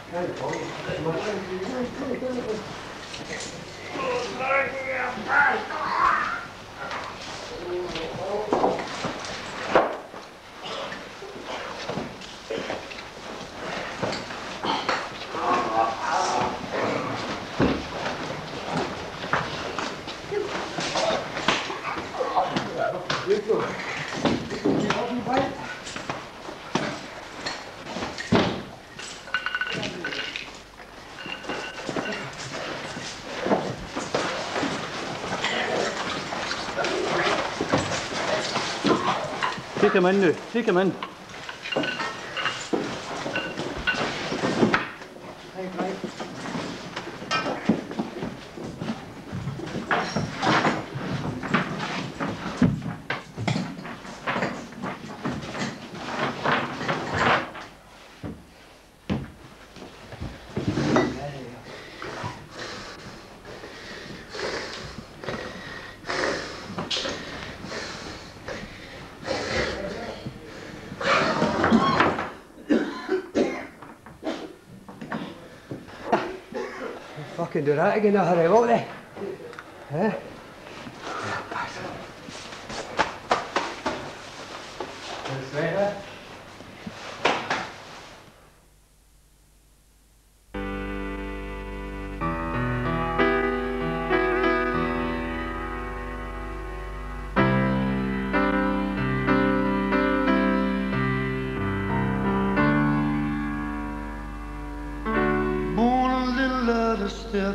Kik hem in nu, kik hem in. Fucking do that again in a hurry, won't they? Eh? That's right, eh? Step,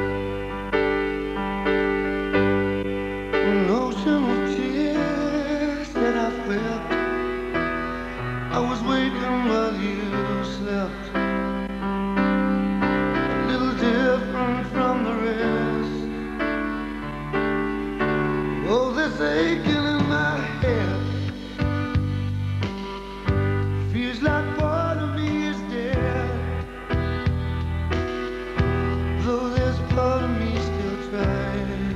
an ocean of tears that I wept. I was waking while you slept, a little different from the rest. Oh, this aching in my head feels like part of me is dead. Though there's part of me still trying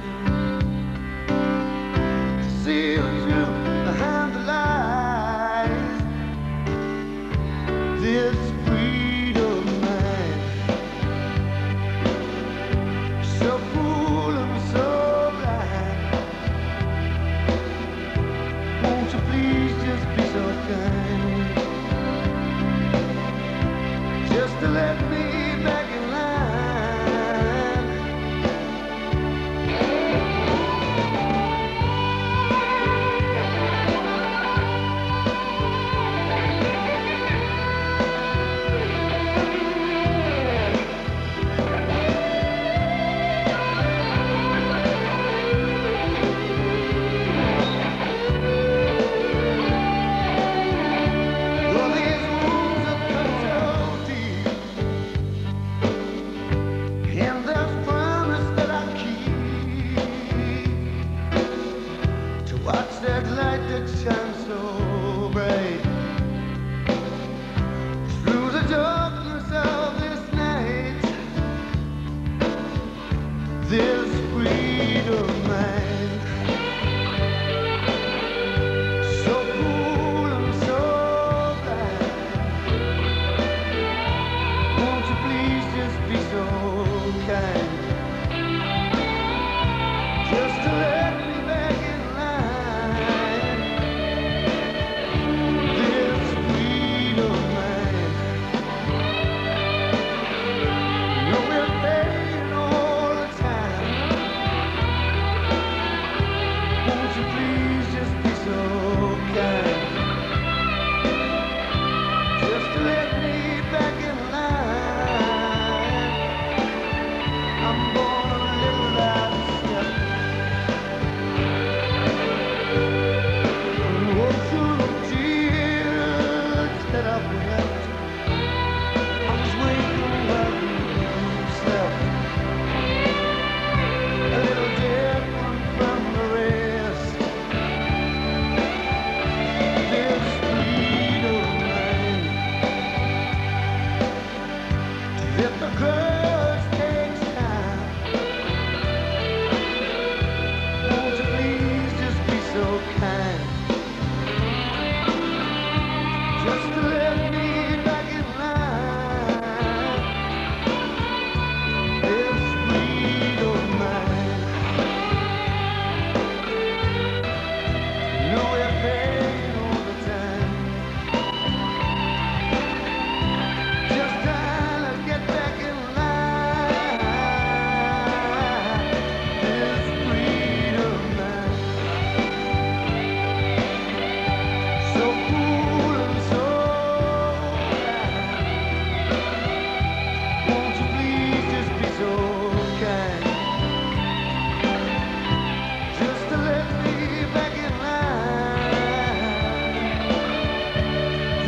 to see the truth behind the lies. This free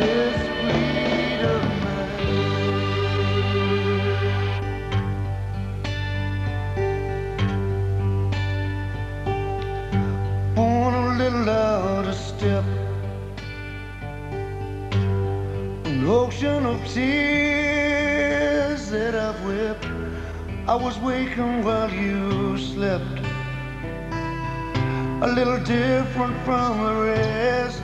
this breed of mine. Born a little out of step, an ocean of tears that I've wept. I was waking while you slept, a little different from the rest.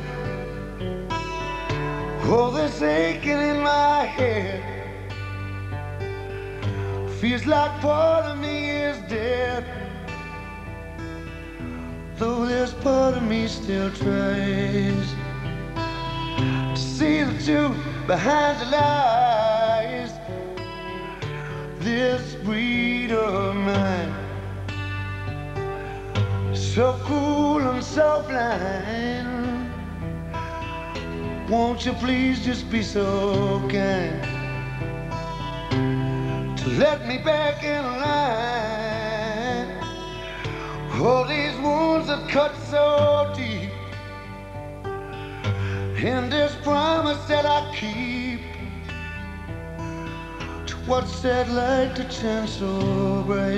Oh, this aching in my head feels like part of me is dead, though this part of me still tries to see the truth behind the lies. This breed of mine, so cool and so blind, won't you please just be so kind to let me back in line? All these wounds that cut so deep, and this promise that I keep, to what's that light that shines so bright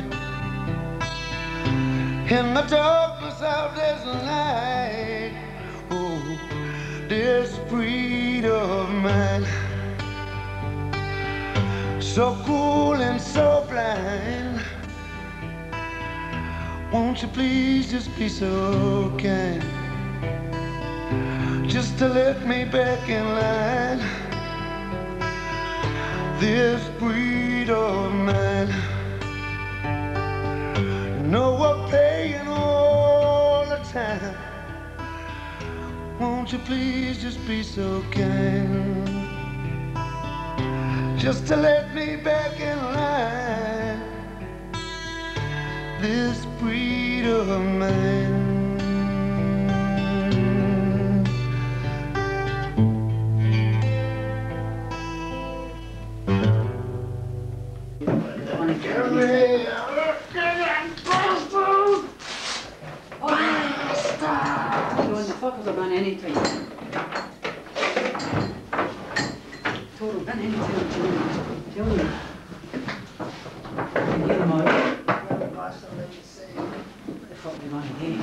in the darkness of this night. Oh, this breed of mine, so cool and so blind, won't you please just be so kind, just to let me back in line. This breed of mine, you know we're paying all the time, won't you please just be so kind, just to let me back in line. This breed of mine. Fuckers have done anything. Total done anything, tell me. You get them out. The fuck you going to do?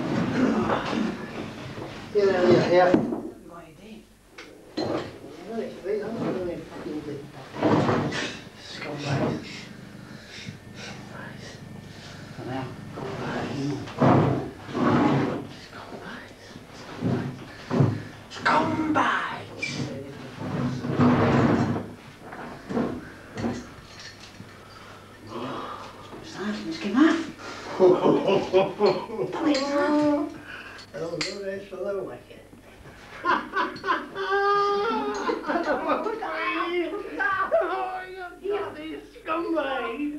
Get out of your hair. What are you going to do? Scumbags. Come out. Scumbags! Sergeant's come out. Well, no rest for the wicked. You these scumbags!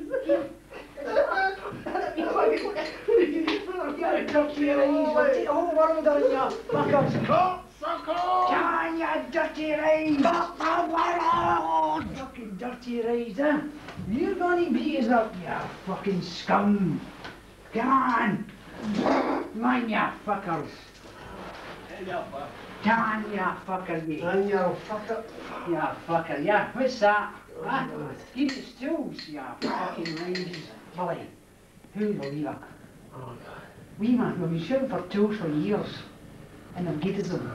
You're dirty rays, the whole world on you, fuckers! John, you dirty rays! Fuck the world! Fucking dirty rays, huh? You're gonna beat us up, you fucking scum! Come on! Man, you fuckers! Come on, you fucker, you! Man, you fucker! You fucker, yeah, what's that? Huh? Give me stools, you fucking rays! Billy, who'll believe it? Oh, God. We man, we've been shooting for tools for years, and they've gated them.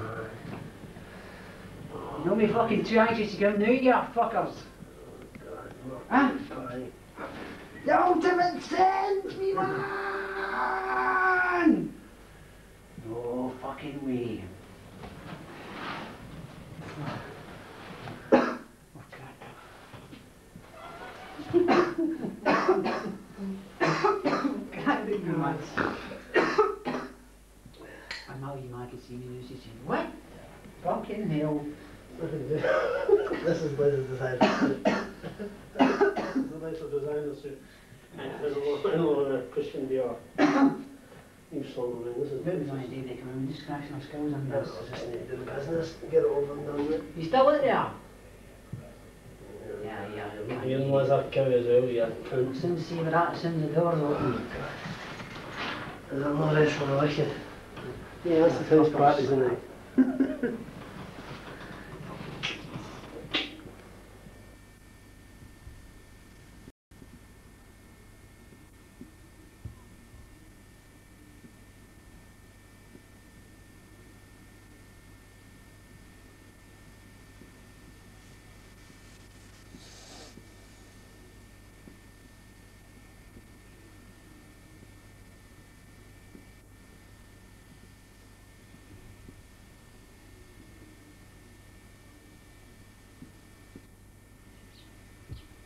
You know me fucking too anxious to get them now, you fuckers. Huh? The ultimate sense, me man! No fucking way. Oh, God, you man. And now you man can see me and she's saying, what? Fucking hell. This is by the design. The nicer designer suit. I know a Christian Dior. New song, man. This is What was I doing? They come in just crashing our skills on This this. is just need to do the business. Get it over and done with. You still in there? Yeah. You know, as I've carried as well, yeah. As soon as you see that, as soon as the door's open. Is there no rest for the wicked? Yeah, that's the first party, isn't it?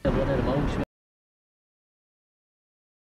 Everyone had a mouse.